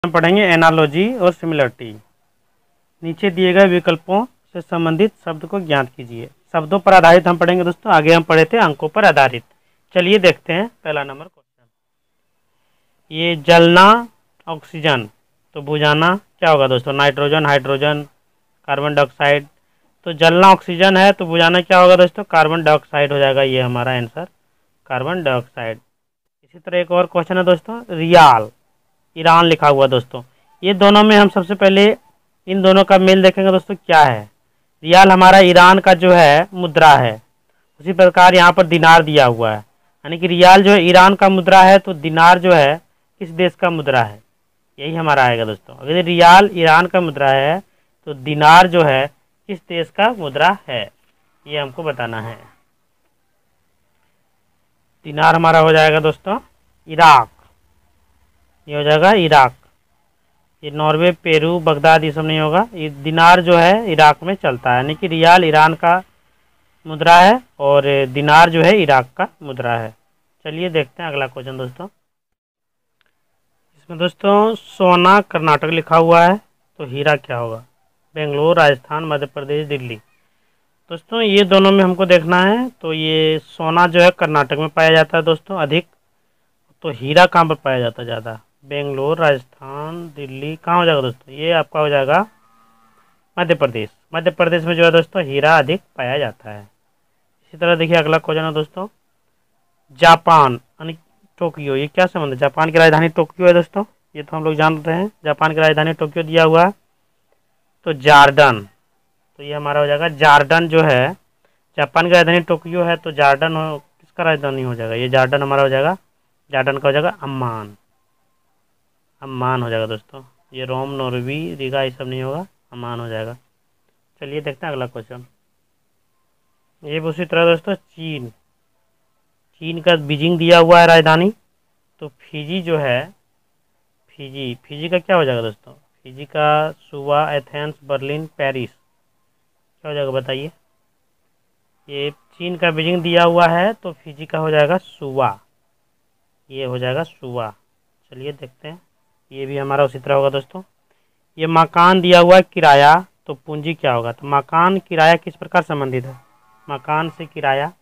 हम पढ़ेंगे एनालॉजी और सिमिलरिटी। नीचे दिए गए विकल्पों से संबंधित शब्द को ज्ञात कीजिए। शब्दों पर आधारित हम पढ़ेंगे दोस्तों। आगे हम पढ़े थे अंकों पर आधारित। चलिए देखते हैं पहला नंबर क्वेश्चन। ये जलना ऑक्सीजन, तो बुझाना क्या होगा दोस्तों? Nitrogen, hydrogen, carbon dioxide. तो जलना ऑक्सीजन है तो बुझाना क्या होगा दोस्तों? कार्बन डाइऑक्साइड हो जाएगा। ये हमारा आंसर कार्बन डाइऑक्साइड। इसी तरह एक और क्वेश्चन है दोस्तों, रियाल, ईरान लिखा हुआ दोस्तों। ये दोनों में हम सबसे पहले इन दोनों का मेल देखेंगे दोस्तों क्या है। रियाल हमारा ईरान का जो है मुद्रा है, उसी प्रकार यहाँ पर दिनार दिया हुआ है, यानी कि रियाल जो है ईरान का मुद्रा है तो दिनार जो है किस देश का मुद्रा है, यही हमारा आएगा दोस्तों। अगर रियाल ईरान का मुद्रा है तो दिनार जो है किस देश का मुद्रा है, ये हमको बताना है। दिनार हमारा हो जाएगा दोस्तों इराक, ये हो जाएगा इराक। ये नॉर्वे, पेरू, बगदाद ये सब नहीं होगा। ये दिनार जो है इराक में चलता है, यानी कि रियाल ईरान का मुद्रा है और दिनार जो है इराक का मुद्रा है। चलिए देखते हैं अगला क्वेश्चन दोस्तों। इसमें दोस्तों सोना कर्नाटक लिखा हुआ है तो हीरा क्या होगा? बेंगलोर, राजस्थान, मध्य प्रदेश, दिल्ली। दोस्तों ये दोनों में हमको देखना है। तो ये सोना जो है कर्नाटक में पाया जाता है दोस्तों अधिक, तो हीरा कहाँ पर पाया जाता है ज़्यादा? बेंगलोर, राजस्थान, दिल्ली। कहाँ हो जाएगा दोस्तों? ये आपका हो जाएगा मध्य प्रदेश। मध्य प्रदेश में जो है दोस्तों हीरा अधिक पाया जाता है। इसी तरह देखिए अगला क्वेश्चन है दोस्तों, जापान यानी टोक्यो, ये क्या संबंध है? जापान की राजधानी टोक्यो है दोस्तों, ये तो हम लोग जानते हैं। जापान की राजधानी टोक्यो दिया हुआ है। तो जार्डन, तो ये हमारा हो जाएगा जार्डन जो है, जापान की राजधानी टोक्यो है तो जार्डन किसका राजधानी हो जाएगा? ये जार्डन हमारा हो जाएगा, जार्डन का हो जाएगा अम्मान। अम्मान हो जाएगा दोस्तों। ये रोम, नॉर्वे, रीगा ये सब नहीं होगा, अम्मान हो जाएगा। चलिए देखते हैं अगला क्वेश्चन। ये उसी तरह दोस्तों चीन, चीन का बीजिंग दिया हुआ है राजधानी। तो फिजी जो है, फिजी, फिजी का क्या हो जाएगा दोस्तों? फिजी का सुवा, एथेंस, बर्लिन, पेरिस क्या हो जाएगा बताइए? ये चीन का बीजिंग दिया हुआ है तो फिजी का हो जाएगा सुवा, ये हो जाएगा सुवा। चलिए देखते हैं, ये भी हमारा उसी तरह होगा दोस्तों। ये मकान दिया हुआ है किराया, तो पूंजी क्या होगा? तो मकान किराया किस प्रकार संबंधित है? मकान से किराया,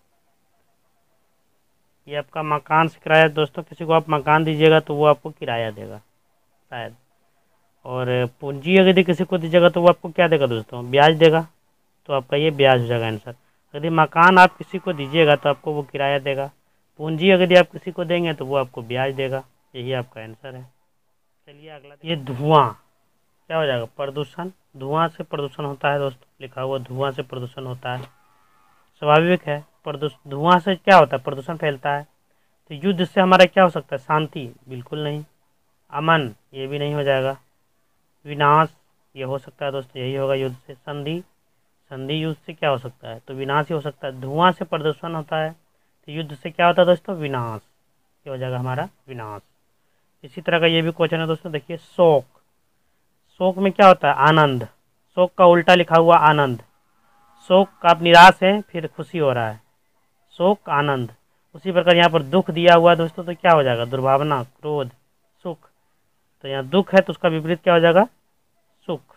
ये आपका मकान से किराया दोस्तों। किसी को आप मकान दीजिएगा तो वो आपको किराया देगा शायद, और पूंजी यदि किसी को दीजिएगा तो वो आपको क्या देगा दोस्तों? ब्याज देगा। तो आपका ये ब्याज हो जाएगा आंसर। यदि मकान आप किसी को दीजिएगा तो आपको वो किराया देगा, पूंजी यदि आप किसी को देंगे तो वो आपको ब्याज देगा। यही आपका आंसर है। चलिए अगला, ये धुआं क्या हो जाएगा? प्रदूषण। धुआं से प्रदूषण होता है दोस्तों, लिखा हुआ धुआं से प्रदूषण होता है, स्वाभाविक है। धुआं से क्या होता है? प्रदूषण फैलता है। तो युद्ध से हमारा क्या हो सकता है? शांति, बिल्कुल नहीं। अमन, ये भी नहीं हो जाएगा। विनाश, ये हो सकता है दोस्तों, यही होगा युद्ध से। संधि, संधि युद्ध से क्या हो सकता है? तो विनाश ही हो सकता है। धुआं से प्रदूषण होता है तो युद्ध से क्या होता है दोस्तों? विनाश, ये हो जाएगा हमारा विनाश। इसी तरह का ये भी क्वेश्चन है दोस्तों। देखिए शोक, शोक में क्या होता है? आनंद। शोक का उल्टा लिखा हुआ आनंद। शोक आप निराश हैं फिर खुशी हो रहा है, शोक आनंद। उसी प्रकार यहाँ पर दुख दिया हुआ है दोस्तों, तो क्या हो जाएगा? दुर्भावना, क्रोध, सुख। तो यहाँ दुख है तो उसका विपरीत क्या हो जाएगा? सुख।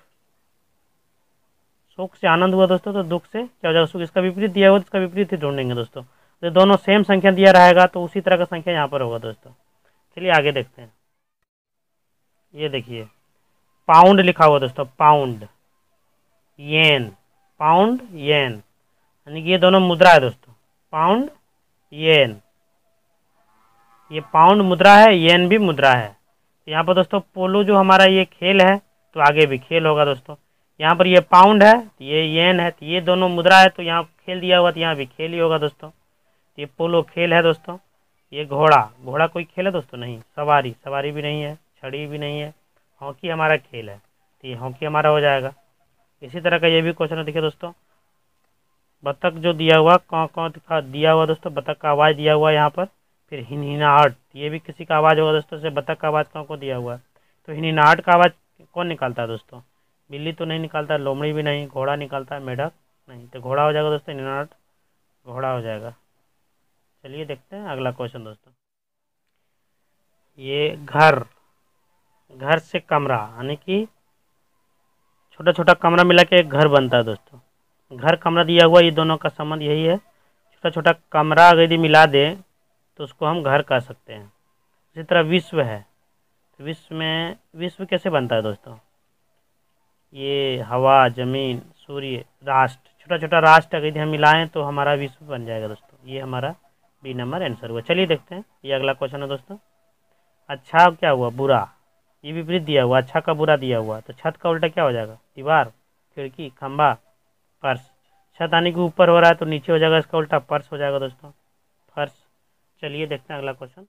सुख से आनंद हुआ दोस्तों, तो दुख से क्या हो जाएगा? सुख। इसका विपरीत दिया हुआ तो इसका विपरीत ही ढूंढेंगे दोस्तों। तो दोनों सेम संख्या दिया रहेगा तो उसी तरह का संख्या यहाँ पर होगा दोस्तों। चलिए आगे देखते हैं। ये देखिए पाउंड लिखा हुआ दोस्तों, पाउंड, येन, पाउंड, येन, यानी कि ये दोनों मुद्रा है दोस्तों। पाउंड, येन, ये पाउंड मुद्रा है, येन भी मुद्रा है। यहाँ पर दोस्तों पोलो जो हमारा ये खेल है तो आगे भी खेल होगा दोस्तों। यहाँ पर ये पाउंड है, ये येन है, तो ये दोनों मुद्रा है तो यहाँ खेल दिया हुआ तो यहाँ भी खेल ही होगा दोस्तों। ये पोलो खेल है दोस्तों। ये घोड़ा, घोड़ा कोई खेल है दोस्तों? नहीं। सवारी, सवारी भी नहीं है। छड़ी भी नहीं है। हॉकी हमारा खेल है तो ये हॉकी हमारा हो जाएगा। इसी तरह का ये भी क्वेश्चन है, देखिए दोस्तों बतख जो दिया हुआ, कौन कौन दिया हुआ दोस्तों? बतख का आवाज़ दिया हुआ है यहाँ पर। फिर हिनहिनाहट, ये भी किसी का आवाज़ होगा दोस्तों। से बतख का आवाज़ कौन को दिया हुआ है? तो हिनहिनाहट का आवाज़ कौन निकालता है दोस्तों? बिल्ली तो नहीं निकालता, लोमड़ी भी नहीं, घोड़ा निकालता है, मेढक नहीं। तो घोड़ा हो जाएगा दोस्तों, हिनहिनाहट घोड़ा हो जाएगा। चलिए देखते हैं अगला क्वेश्चन दोस्तों। ये घर, घर से कमरा यानी कि छोटा छोटा कमरा मिला के एक घर बनता है दोस्तों। घर कमरा दिया हुआ, ये दोनों का संबंध यही है। छोटा छोटा कमरा अगर यदि मिला दें तो उसको हम घर कह सकते हैं। इसी तरह विश्व है, तो विश्व कैसे बनता है दोस्तों? ये हवा, ज़मीन, सूर्य, राष्ट्र, छोटा छोटा राष्ट्र अगर यदि हम मिलाएं तो हमारा विश्व बन जाएगा दोस्तों। ये हमारा बी नंबर आंसर हुआ। चलिए देखते हैं, ये अगला क्वेश्चन है दोस्तों। अच्छा क्या हुआ? बुरा। ये विपरीत दिया हुआ, अच्छा का बुरा दिया हुआ, तो छत का उल्टा क्या हो जाएगा? दीवार, खिड़की, खंबा, फर्श। छत आने के ऊपर हो रहा है तो नीचे हो जाएगा, इसका उल्टा फर्श हो जाएगा दोस्तों, फर्श। चलिए देखते हैं अगला question.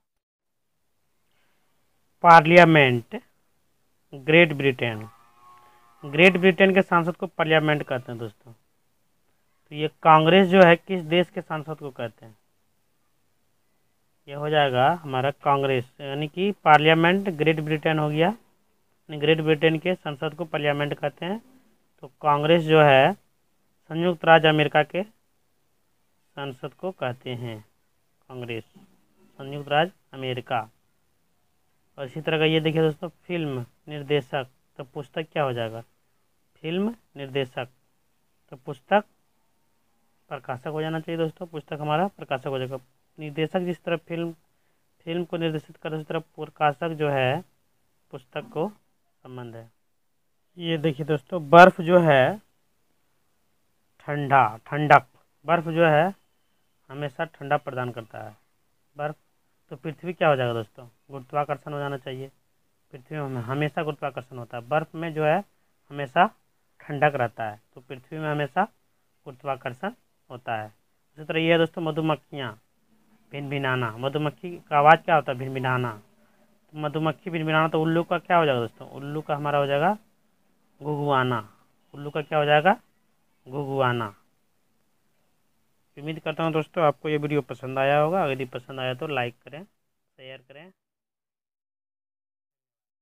Parliament, great Britain. Great Britain के सांसद को पार्लियामेंट कहते हैं दोस्तों। तो ये कांग्रेस जो है किस देश के सांसद को कहते हैं? ये हो जाएगा हमारा कांग्रेस, यानी कि पार्लियामेंट ग्रेट ब्रिटेन हो गया। ग्रेट ब्रिटेन के संसद को पार्लियामेंट कहते हैं। तो कांग्रेस जो है संयुक्त राज्य अमेरिका के संसद को कहते हैं। कांग्रेस, संयुक्त राज्य अमेरिका। और इसी तरह का ये देखिए दोस्तों, फिल्म निर्देशक, तो पुस्तक क्या हो जाएगा? फिल्म निर्देशक, तो पुस्तक प्रकाशक हो जाना चाहिए दोस्तों। पुस्तक हमारा प्रकाशक हो जाएगा। निर्देशक जिस तरह फिल्म को निर्देशित करे उस तरह प्रकाशक जो है पुस्तक को संबंध है। ये देखिए दोस्तों, बर्फ जो है ठंडक, बर्फ जो है हमेशा ठंडा प्रदान करता है। बर्फ, तो पृथ्वी क्या हो जाएगा दोस्तों? गुरुत्वाकर्षण हो जाना चाहिए। पृथ्वी में हमेशा गुरुत्वाकर्षण होता है, बर्फ में जो है हमेशा ठंडक रहता है, तो पृथ्वी में हमेशा गुरुत्वाकर्षण होता है। इसी तरह ये है दोस्तों, मधुमक्खियाँ, भिनभिनाना। मधुमक्खी का आवाज़ क्या होता है? भिनभिनाना। तो मधुमक्खी भिनभिनाना, तो उल्लू का क्या हो जाएगा दोस्तों? उल्लू का हमारा हो जाएगा घुघुआना। उल्लू का क्या हो जाएगा? घुघुआना। उम्मीद करता हूँ दोस्तों आपको ये वीडियो पसंद आया होगा। अगर यदि पसंद आया तो लाइक करें, शेयर करें।